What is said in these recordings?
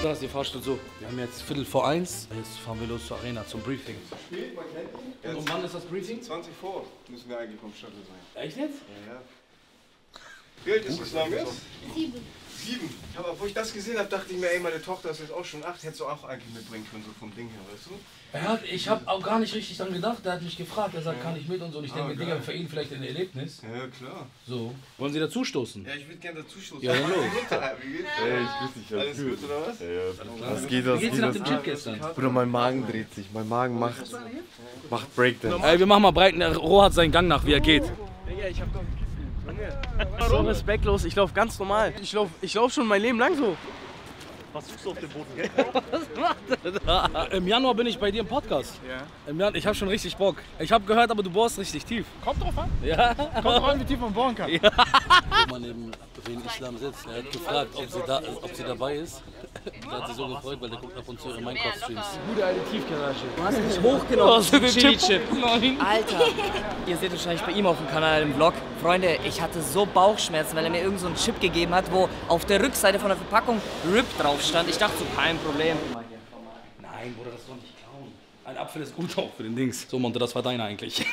Da ist die Fahrstuhl so. Wir haben jetzt 1:15. Jetzt fahren wir los zur Arena, zum Briefing. Spät, man kennt ihn. Und wann ist das Briefing? 20 vor müssen wir eigentlich vom Shuttle sein. Echt jetzt? Ja, ja. Wie alt ist Islam jetzt? 7. 7. Aber wo ich das gesehen habe, dachte ich mir, ey, meine Tochter ist jetzt auch schon 8, hättest du auch eigentlich mitbringen können, so vom Ding her, weißt du? Ich habe auch gar nicht richtig dran gedacht. Der hat mich gefragt, er sagt, kann ich mit und so. Und ich denke, geil. Digga, für ihn vielleicht ein Erlebnis. Ja, klar. So. Wollen Sie dazustoßen? Ja, ich würde gerne dazustoßen. Ja, dann los. Wie geht's? Ey, ich grüß dich. Alles gut, oder was? Was geht, Wie geht's dir nach dem Chip gestern? Bruder, mein Magen dreht sich. Mein Magen macht Breakdance. Ey, wir machen mal Breiten. Der Rohr hat seinen Gang nach, wie er geht. Digga, ich hab doch ein Kissen. So respektlos, ich laufe ganz normal. Ich lauf schon mein Leben lang so. Was suchst du auf dem Boden, gell? Was macht er da? Im Januar bin ich bei dir im Podcast. Ja. Ich habe schon richtig Bock. Ich habe gehört, aber du bohrst richtig tief. Kommt drauf an. Ja. Kommt drauf an, wie tief man bohren kann. Ja. Guck mal, neben wen Islam sitzt. Er hat gefragt, ob sie dabei ist. Da hat sie so gefreut, weil der guckt ab und zu ihre Minecraft-Streams. Gute alte Tiefgarage. Du hast mich hochgenommen, Hast du den Chili-Chip. Nein. Alter, ihr seht wahrscheinlich bei ihm auf dem Kanal im Vlog. Freunde, ich hatte so Bauchschmerzen, weil er mir irgend so einen Chip gegeben hat, wo auf der Rückseite von der Verpackung RIP drauf stand. Ich dachte so, kein Problem. Nein, Bruder, das soll nicht klauen. Ein Apfel ist gut auch für den Dings. So, Monte, das war deiner eigentlich.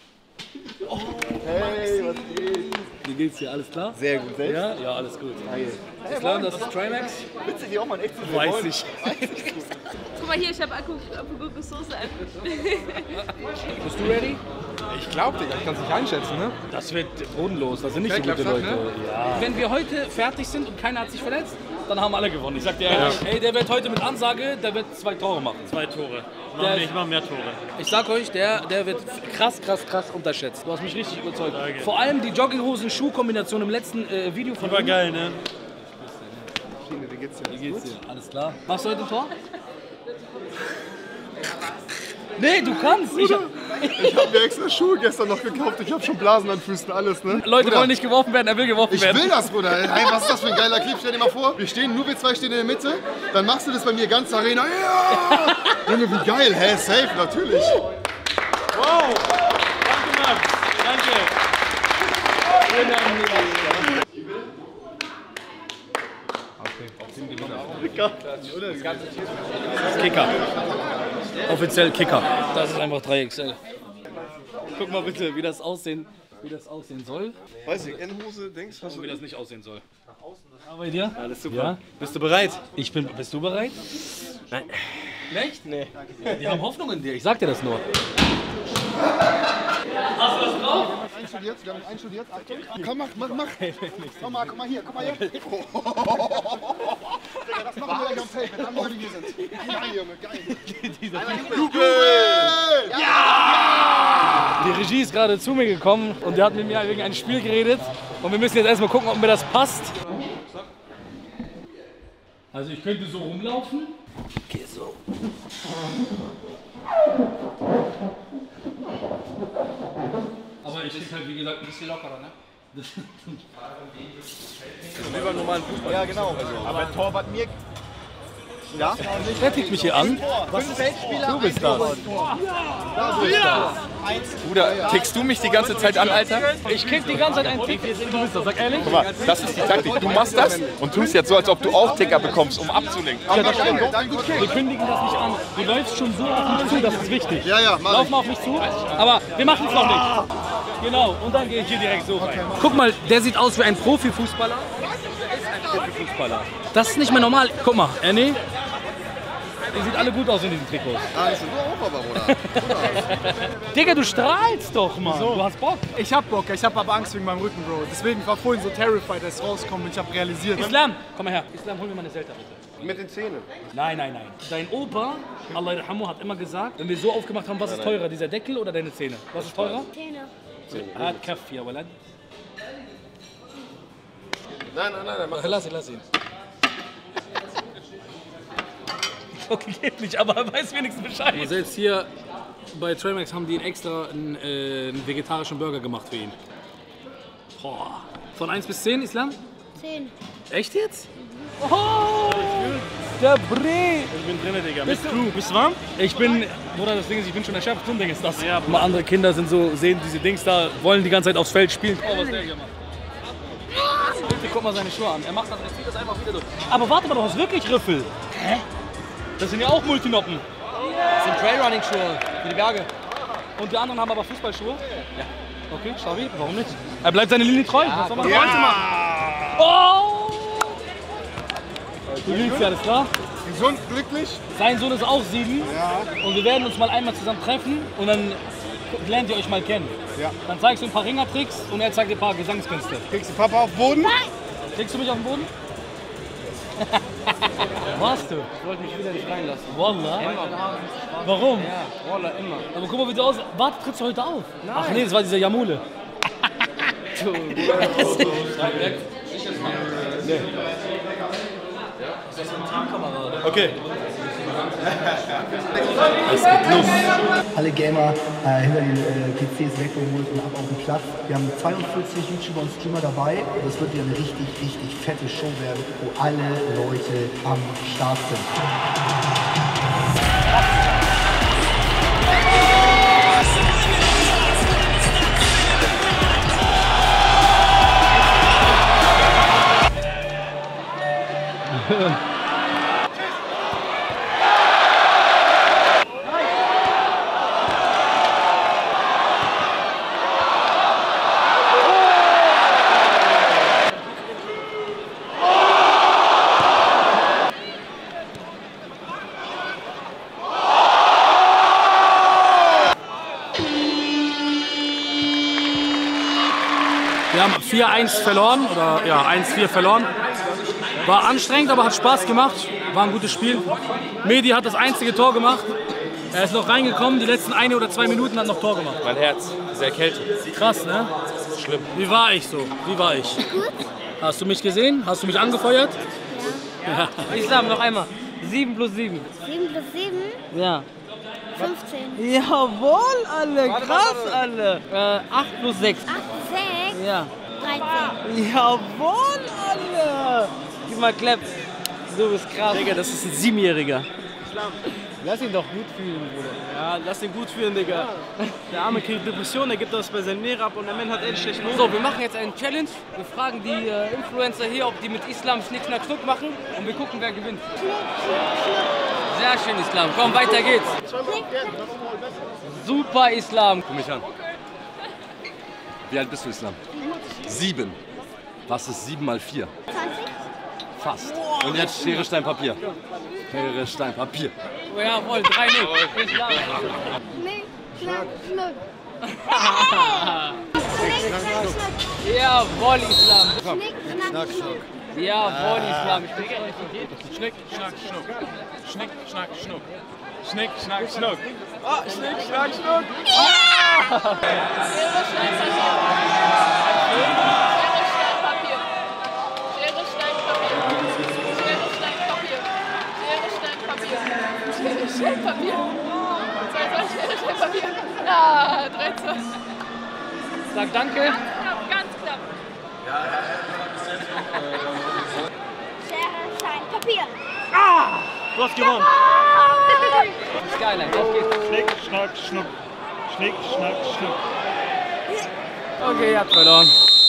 Hey, was geht? Wie geht's dir? Alles klar? Sehr gut, selbst? Ja? Ja, alles gut. Ist klar, das ist Trimax? Willst du die auch mal echt zu Weiß ich. Guck mal hier, ich habe Akugugu-Soße. Bist du ready? Ich glaub, Digga, ich kann's nicht einschätzen, ne? Das wird bodenlos, das sind nicht so gute Klappt, Leute. ne? Ja. Wenn wir heute fertig sind und keiner hat sich verletzt, dann haben alle gewonnen. Ich sag dir ehrlich, ey, der wird heute mit Ansage, der wird 2 Tore machen. 2 Tore. Ich mach mehr Tore. Ich sag euch, der wird krass unterschätzt. Du hast mich richtig überzeugt. Danke. Vor allem die Jogginghosen-Schuh-Kombination im letzten Video von War ihm. geil, ne? Wie geht's dir? Wie geht's dir? Alles klar. Machst du heute ein Tor? Nee, du kannst. Ich hab mir extra Schuhe gestern noch gekauft. Ich hab schon Blasen an Füßen, alles, ne? Leute Bruder, wollen nicht geworfen werden, er will geworfen ich werden. will das, Bruder. Hey, was ist das für ein geiler Clip? Stell dir mal vor, wir zwei stehen in der Mitte, dann machst du das bei mir ganz Arena. Ja! Junge, wie geil. Hä, safe, natürlich. Wow! Danke, Max! Danke! Kicker. Offiziell Kicker. Das ist einfach 3XL. Guck mal bitte, wie das aussehen soll Weiß ich, Endhose, Dings, hast und du wie das nicht aussehen soll. Bei dir? Alles super. Ja? Bist du bereit? Bist du bereit? Nein. Echt? Nee. Die haben Hoffnung in dir, ich sag dir das nur. Hast du das drauf? Einstudiert, wir haben einstudiert. Achtung. Komm, mach. Komm mal hier. Digga, das machen wir gleich am Feld, wenn andere Leute hier sind. Geil, Junge, geil. Jubel! Ja! Die Regie ist gerade zu mir gekommen und der hat mit mir wegen einem Spiel geredet. Und wir müssen jetzt erstmal gucken, ob mir das passt. Also ich könnte so rumlaufen. Okay, so. Aber ich krieg halt, wie gesagt, ein bisschen lockerer, ne? Wie beim normalen Fußball. Ja, genau. Aber ein Torwart mir. Ja? Wer tickt mich hier an? 5 Feldspieler, Du bist das. Bruder, tickst du mich die ganze Zeit an, Alter? Ich krieg die ganze Zeit einen Tick. Du bist das, sag ehrlich? Guck mal, das ist die Taktik. Du machst das und tust jetzt so, als ob du auch Ticker bekommst, um abzulenken. Ja, das stimmt. Wir kündigen das nicht an. Du läufst schon so auf mich zu, das ist wichtig. Ja, mach Lauf ich. mal auf mich zu, aber wir machen es noch nicht. Genau, und dann gehe ich hier direkt so rein. Guck mal, der sieht aus wie ein Profifußballer. Der ist ein Profifußballer. Das ist nicht mehr normal. Guck mal, Ernie. Die sieht alle gut aus in diesen Trikots. Also, du auch aber, Bruder. Digga, du strahlst doch, Mann. Du hast Bock. Ich hab Bock, ich hab aber Angst wegen meinem Rücken, Bro. Deswegen war vorhin so terrified, als rauskommt und ich hab realisiert. Islam, komm mal her. Islam, hol mir mal eine Selta, bitte. mit den Zähnen. Nein. Dein Opa, Allah Yarhamu, hat immer gesagt, wenn wir so aufgemacht haben, was ist teurer, dieser Deckel oder deine Zähne? Was ist teurer? Zähne. Hat Kaffee, ja, Walad. Nein, Lass ihn. Okay, geht nicht, aber er weiß wenigstens Bescheid. Also jetzt hier bei Trimax haben die extra einen vegetarischen Burger gemacht für ihn. Boah. Von 1 bis 10, Islam? 10. Echt jetzt? Oh, der Bre! Ich bin drinne, Digga. Mit Crew. Bist du warm? Ich bin, Bruder, das Ding ist, ich bin schon erschöpft. So ein Ding ist das. Ja, mal andere Kinder sind so, sehen diese Dings da, wollen die ganze Zeit aufs Feld spielen. Oh, was der hier macht. Bitte guck mal seine Schuhe an. Er macht das, er zieht das einfach wieder durch. Aber warte mal, du hast wirklich Riffel. Hä? Das sind ja auch Multinoppen. Das sind Trailrunning-Schuhe für die Berge. Und die anderen haben aber Fußballschuhe? Ja. Okay, Xavi, warum nicht? Er bleibt seine Linie treu. Was soll man heute machen? Oh! Du liegst ja, das klar? Gesund, glücklich? Sein Sohn ist auch 7. Ja. Und wir werden uns mal einmal zusammen treffen und dann lernt ihr euch mal kennen. Ja. Dann zeigst du ein paar Ringertricks und er zeigt dir ein paar Gesangskünste. Kriegst du Papa auf den Boden? Kriegst du mich auf den Boden? Warst du? Ich wollte mich wieder nicht reinlassen. Wallah. Immer. Warum? Ja, Wallah, immer. Aber guck mal, wie du aussiehst. Warte, trittst du heute auf? Nein. Ach nee, das war dieser Jamule. Okay. Es geht los. Alle Gamer hinter den PCs weggeholt und ab auf den Platz. Wir haben 42 YouTuber und Streamer dabei. Das wird wieder eine richtig, richtig fette Show werden, wo alle Leute am Start sind. Wir haben 4-1 verloren, oder ja, 1-4 verloren. War anstrengend, aber hat Spaß gemacht. War ein gutes Spiel. Mehdi hat das einzige Tor gemacht. Er ist noch reingekommen, die letzten 1 oder 2 Minuten hat noch Tor gemacht. Mein Herz ist erkältet. Krass, ne? Das ist schlimm. Wie war ich so? Wie war ich? Gut. Hast du mich gesehen? Hast du mich angefeuert? Ja. Islam, noch einmal. 7 plus 7. 7 plus 7? Ja. 15. Jawohl, alle. Krass, alle. 8 plus 6. 8 plus 6? Ja. 13. Jawohl, alle. Gib mal Clap. Du bist krass. Digga, das ist ein 7-Jähriger. Lass ihn doch gut fühlen, Bruder. Ja, lass ihn gut fühlen, Digga. Der Arme kriegt Depression, der gibt das bei seinem Lehrer ab und der Mann hat echt schlecht Noten. So, wir machen jetzt einen Challenge. Wir fragen die Influencer hier, ob die mit Islam Schnick, Schnack, Schnuck machen und wir gucken, wer gewinnt. Sehr schön, Islam. Komm, weiter geht's. Super, Islam. Guck mich an. Wie alt bist du, Islam? 7. Was ist 7 mal 4? 20? Fast. Und jetzt Schere, Stein, Papier. Schere, Stein, Papier. Oh, jawohl, 3-0. Islam. Schnick, schnack, schnuck. Jawohl, Islam. Schnick, schnack, schnuck. Jawohl, Islam. Ich bin nicht. Schnick, schnack, schnuck. Schnick, schnack, schnuck. Schnick, schnack, schnuck. Ah, schnick, schnack, schnuck. Papier. 2 Schere, Papier. Ah, 13. Sag danke. Ganz knapp. Schere, Stein, Papier. Du hast gewonnen. Skyline, auf geht's. Schnick, schnack, schnuck. Schnick, schnack, schnuck. Okay, ihr habt verloren.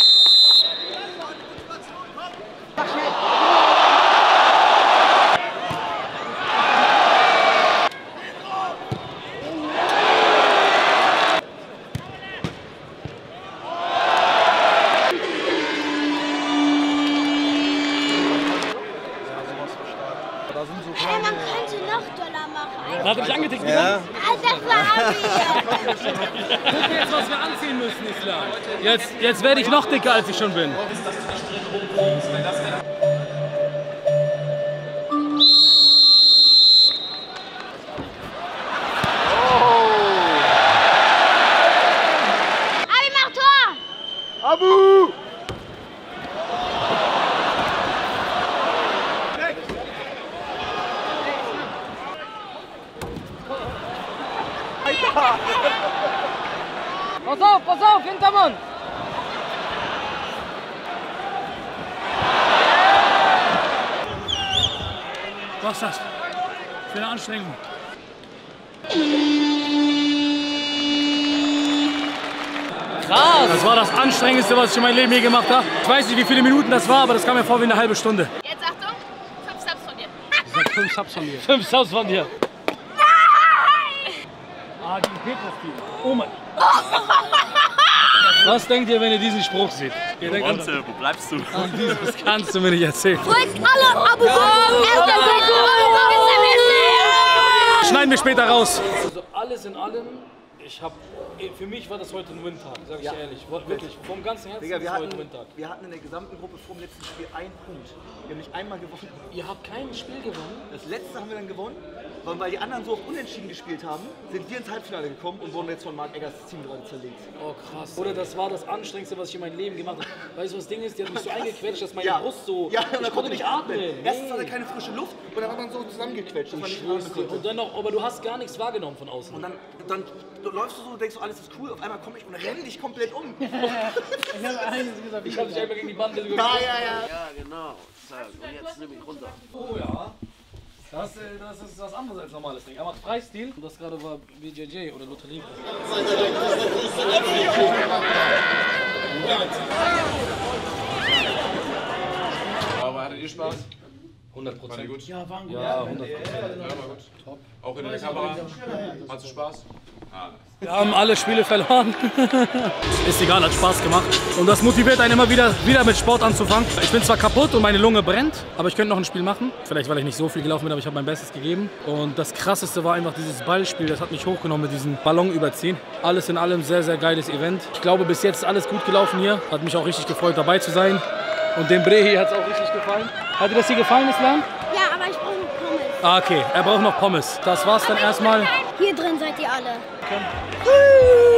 Man könnte noch doller machen. Hat er dich angetickt? Ja. Das war Abi. Guck jetzt, was wir anziehen müssen, Islam. Jetzt werde ich noch dicker, als ich schon bin. Abi, mach Tor. Abu! Pass auf, Hintermann! Was ist das? Für eine Anstrengung. Krass. Das war das Anstrengendste, was ich in meinem Leben je gemacht habe. Ich weiß nicht, wie viele Minuten das war, aber das kam mir vor wie eine halbe Stunde. Jetzt Achtung, 5 Subs von dir. Ich sag 5 Subs von dir. 5 Subs von dir. Ah, die Petra-Stil. Oh mein. Was denkt ihr, wenn ihr diesen Spruch seht? Ihr denkt, wo bleibst du? Das kannst du mir nicht erzählen. Schneiden wir später raus. Also alles in allem, für mich war das heute ein Win-Tag, sag ich ehrlich. Wirklich, vom ganzen Herzen Digga, ist heute ein Win-Tag. wir hatten in der gesamten Gruppe vor dem letzten Spiel einen Punkt. Wir haben nicht einmal gewonnen. Ihr habt kein Spiel gewonnen? Das letzte haben wir dann gewonnen, weil die anderen so auf Unentschieden gespielt haben, sind wir ins Halbfinale gekommen und wurden jetzt von Marc Eggers Team gerade zerlegt. Oh krass. Oder das war das Anstrengendste, was ich in meinem Leben gemacht habe. Weißt du, was das Ding ist? Die hat mich so eingequetscht, dass meine Brust so... Ja, ich konnte nicht atmen. Erstens hatte er keine frische Luft und dann hat man so zusammengequetscht, dass man nicht atmen konnte. Und dann noch, aber du hast gar nichts wahrgenommen von außen. Und dann läufst du so, denkst du, alles ist cool, auf einmal komme ich und renn dich komplett um. Ich habe dich einmal gegen die Bande gekommen. Ja, genau. Und jetzt nehme ich runter. Oh ja. Das ist was anderes als normales Ding. Er macht Freistil. Und das gerade war BJJ oder Lotterie. Aber hattet ihr Spaß? 100%. War die gut? Ja, waren gut. Ja, 100%. Ja, war gut. Top. Auch in der Kamera? Hattest du Spaß? Wir haben alle Spiele verloren. Ist egal, hat Spaß gemacht. Und das motiviert einen immer wieder mit Sport anzufangen. Ich bin zwar kaputt und meine Lunge brennt, aber ich könnte noch ein Spiel machen. Vielleicht, weil ich nicht so viel gelaufen bin, aber ich habe mein Bestes gegeben. Und das Krasseste war einfach dieses Ballspiel. Das hat mich hochgenommen mit diesem Ballon überziehen. Alles in allem sehr, sehr geiles Event. Ich glaube, bis jetzt ist alles gut gelaufen hier. Hat mich auch richtig gefreut, dabei zu sein. Und dem Brehi hat es auch richtig gefallen. Hat dir das hier gefallen, Islam? Ja, aber ich brauche noch Pommes. Ah, okay. Er braucht noch Pommes. Das war's dann erstmal. Hier drin seid ihr alle.